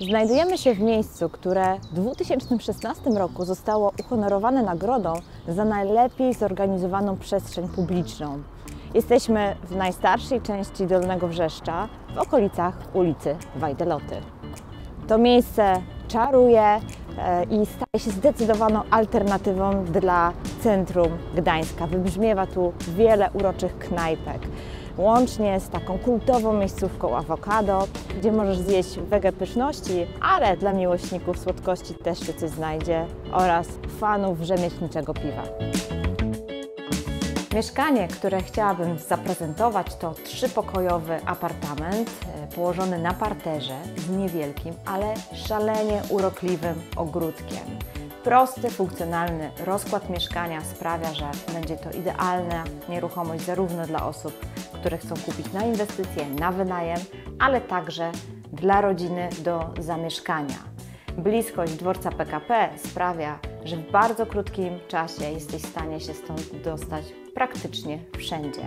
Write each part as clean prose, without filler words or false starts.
Znajdujemy się w miejscu, które w 2016 roku zostało uhonorowane nagrodą za najlepiej zorganizowaną przestrzeń publiczną. Jesteśmy w najstarszej części Dolnego Wrzeszcza, w okolicach ulicy Wajdeloty. To miejsce czaruje i staje się zdecydowaną alternatywą dla centrum Gdańska. Wybrzmiewa tu wiele uroczych knajpek, łącznie z taką kultową miejscówką Awokado, gdzie możesz zjeść wege pyszności, ale dla miłośników słodkości też się coś znajdzie, oraz fanów rzemieślniczego piwa. Mieszkanie, które chciałabym zaprezentować, to trzypokojowy apartament położony na parterze z niewielkim, ale szalenie urokliwym ogródkiem. Prosty, funkcjonalny rozkład mieszkania sprawia, że będzie to idealna nieruchomość zarówno dla osób, które chcą kupić na inwestycje, na wynajem, ale także dla rodziny do zamieszkania. Bliskość dworca PKP sprawia, że w bardzo krótkim czasie jesteś w stanie się stąd dostać praktycznie wszędzie.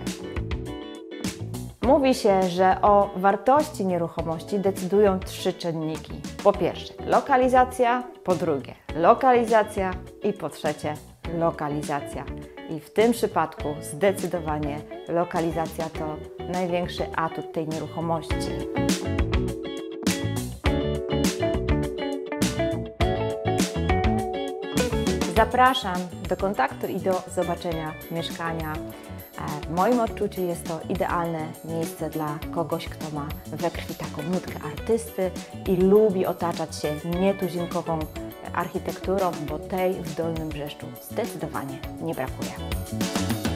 Mówi się, że o wartości nieruchomości decydują trzy czynniki. Po pierwsze lokalizacja, po drugie lokalizacja i po trzecie lokalizacja. I w tym przypadku zdecydowanie lokalizacja to największy atut tej nieruchomości. Zapraszam do kontaktu i do zobaczenia mieszkania. W moim odczuciu jest to idealne miejsce dla kogoś, kto ma we krwi taką nutkę artysty i lubi otaczać się nietuzinkową architekturą, bo tej w Dolnym Brzeszczu zdecydowanie nie brakuje.